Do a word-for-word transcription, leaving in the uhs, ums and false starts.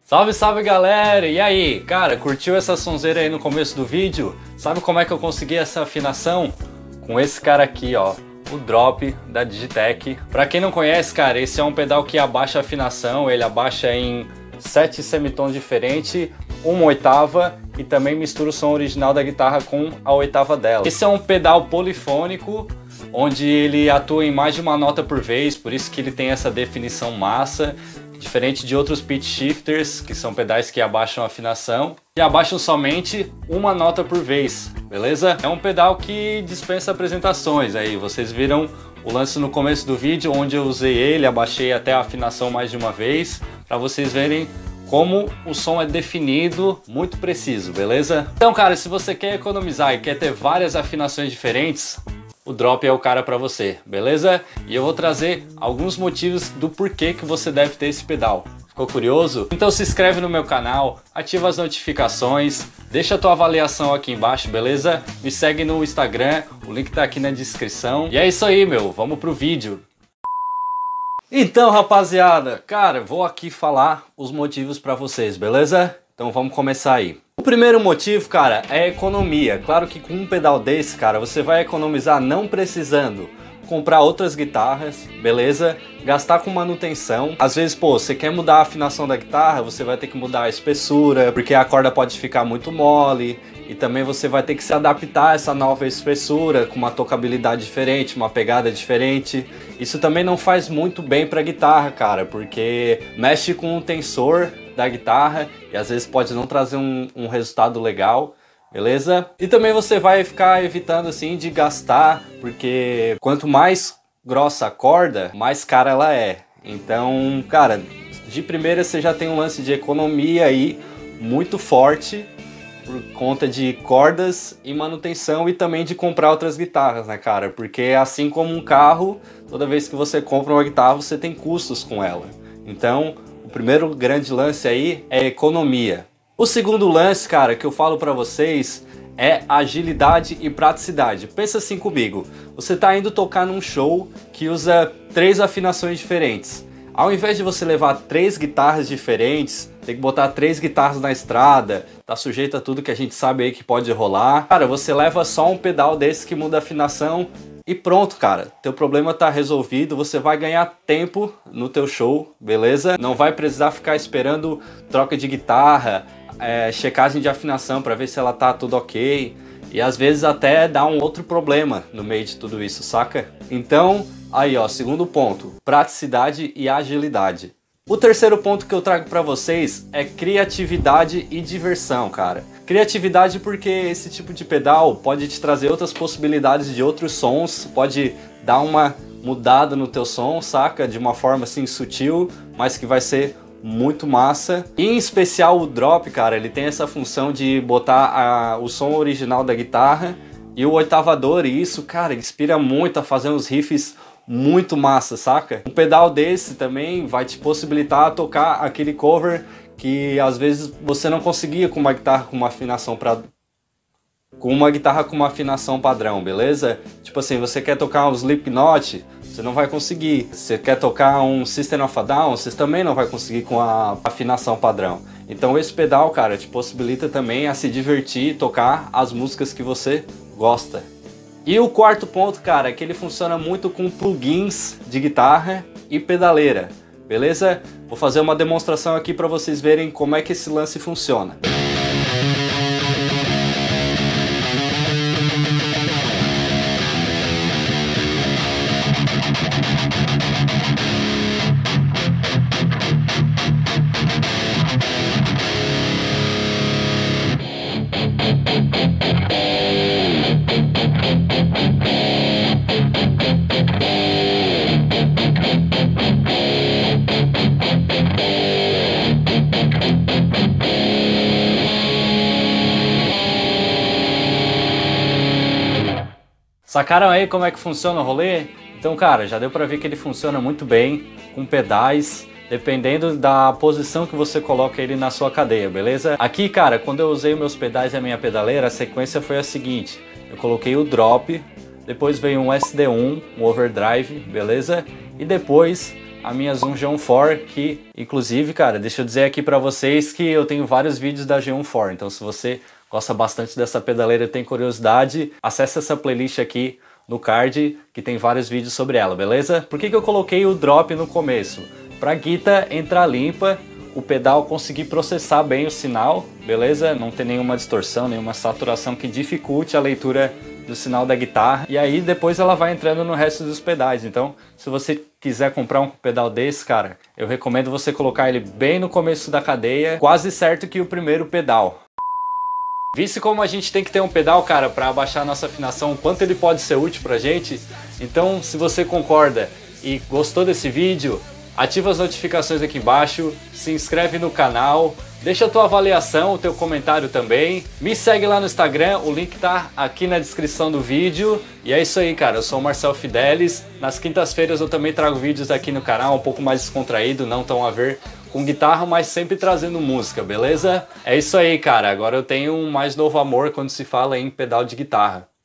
Salve, salve galera! E aí, cara, curtiu essa sonzeira aí no começo do vídeo? Sabe como é que eu consegui essa afinação? Com esse cara aqui, ó, o Drop da Digitech. Pra quem não conhece, cara, esse é um pedal que abaixa a afinação, ele abaixa em sete semitons diferentes, uma oitava e também mistura o som original da guitarra com a oitava dela. Esse é um pedal polifônico, onde ele atua em mais de uma nota por vez, por isso que ele tem essa definição massa. Diferente de outros pitch shifters, que são pedais que abaixam a afinação, que abaixam somente uma nota por vez, beleza? É um pedal que dispensa apresentações, aí vocês viram o lance no começo do vídeo, onde eu usei ele, abaixei até a afinação mais de uma vez, para vocês verem como o som é definido, muito preciso, beleza? Então, cara, se você quer economizar e quer ter várias afinações diferentes, o Drop é o cara para você, beleza? E eu vou trazer alguns motivos do porquê que você deve ter esse pedal. Ficou curioso? Então se inscreve no meu canal, ativa as notificações, deixa a tua avaliação aqui embaixo, beleza? Me segue no Instagram, o link tá aqui na descrição. E é isso aí, meu, vamos pro vídeo. Então, rapaziada, cara, vou aqui falar os motivos para vocês, beleza? Então vamos começar aí. O primeiro motivo, cara, é a economia. Claro que com um pedal desse, cara, você vai economizar não precisando comprar outras guitarras, beleza? Gastar com manutenção. Às vezes, pô, você quer mudar a afinação da guitarra, você vai ter que mudar a espessura, porque a corda pode ficar muito mole. E também você vai ter que se adaptar a essa nova espessura, com uma tocabilidade diferente, uma pegada diferente. Isso também não faz muito bem pra guitarra, cara, porque mexe com o tensor da guitarra e às vezes pode não trazer um, um resultado legal, beleza? E também você vai ficar evitando assim de gastar, porque quanto mais grossa a corda, mais cara ela é. Então, cara, de primeira você já tem um lance de economia aí muito forte, por conta de cordas e manutenção e também de comprar outras guitarras, né, cara? Porque assim como um carro, toda vez que você compra uma guitarra, você tem custos com ela. Então, o primeiro grande lance aí é economia. O segundo lance, cara, que eu falo pra vocês é agilidade e praticidade. Pensa assim comigo, você tá indo tocar num show que usa três afinações diferentes. Ao invés de você levar três guitarras diferentes, tem que botar três guitarras na estrada, tá sujeito a tudo que a gente sabe aí que pode rolar. Cara, você leva só um pedal desse que muda a afinação e pronto, cara. Teu problema tá resolvido, você vai ganhar tempo no teu show, beleza? Não vai precisar ficar esperando troca de guitarra, é, checagem de afinação para ver se ela tá tudo ok. E às vezes até dá um outro problema no meio de tudo isso, saca? Então, aí ó, segundo ponto, praticidade e agilidade. O terceiro ponto que eu trago para vocês é criatividade e diversão, cara. Criatividade porque esse tipo de pedal pode te trazer outras possibilidades de outros sons, pode dar uma mudada no teu som, saca? De uma forma assim sutil, mas que vai ser muito massa. E, em especial o Drop, cara, ele tem essa função de botar a, o som original da guitarra e o oitavador, e isso, cara, inspira muito a fazer uns riffs muito massa, saca? Um pedal desse também vai te possibilitar tocar aquele cover que às vezes você não conseguia com uma guitarra com uma afinação pra... com uma guitarra com uma afinação padrão, beleza? Tipo assim, você quer tocar um Slipknot, você não vai conseguir. Você quer tocar um System of a Down, você também não vai conseguir com a afinação padrão. Então esse pedal, cara, te possibilita também a se divertir e tocar as músicas que você gosta. E o quarto ponto, cara, é que ele funciona muito com plugins de guitarra e pedaleira, beleza? Vou fazer uma demonstração aqui para vocês verem como é que esse lance funciona. Sacaram aí como é que funciona o rolê? Então, cara, já deu pra ver que ele funciona muito bem, com pedais, dependendo da posição que você coloca ele na sua cadeia, beleza? Aqui, cara, quando eu usei meus pedais e a minha pedaleira, a sequência foi a seguinte. Eu coloquei o Drop, depois veio um S D um, um overdrive, beleza? e depois a minha Zoom G um quatro, que inclusive, cara, deixa eu dizer aqui pra vocês que eu tenho vários vídeos da G um quatro, então se você gosta bastante dessa pedaleira e tem curiosidade, acesse essa playlist aqui no card, que tem vários vídeos sobre ela, beleza? Por que que eu coloquei o drop no começo? Pra guita entrar limpa, o pedal conseguir processar bem o sinal, beleza? Não ter nenhuma distorção, nenhuma saturação que dificulte a leitura do sinal da guitarra, e aí depois ela vai entrando no resto dos pedais. Então, se você quiser comprar um pedal desse, cara, eu recomendo você colocar ele bem no começo da cadeia, quase certo que o primeiro pedal. Visto como a gente tem que ter um pedal, cara, para abaixar a nossa afinação, o quanto ele pode ser útil pra gente, então se você concorda e gostou desse vídeo, ativa as notificações aqui embaixo, se inscreve no canal, deixa a tua avaliação, o teu comentário também. Me segue lá no Instagram, o link tá aqui na descrição do vídeo. E é isso aí, cara, eu sou o Marcel Fidelis. Nas quintas-feiras eu também trago vídeos aqui no canal, um pouco mais descontraído, não tão a ver com guitarra, mas sempre trazendo música, beleza? É isso aí, cara, agora eu tenho um mais novo amor quando se fala em pedal de guitarra.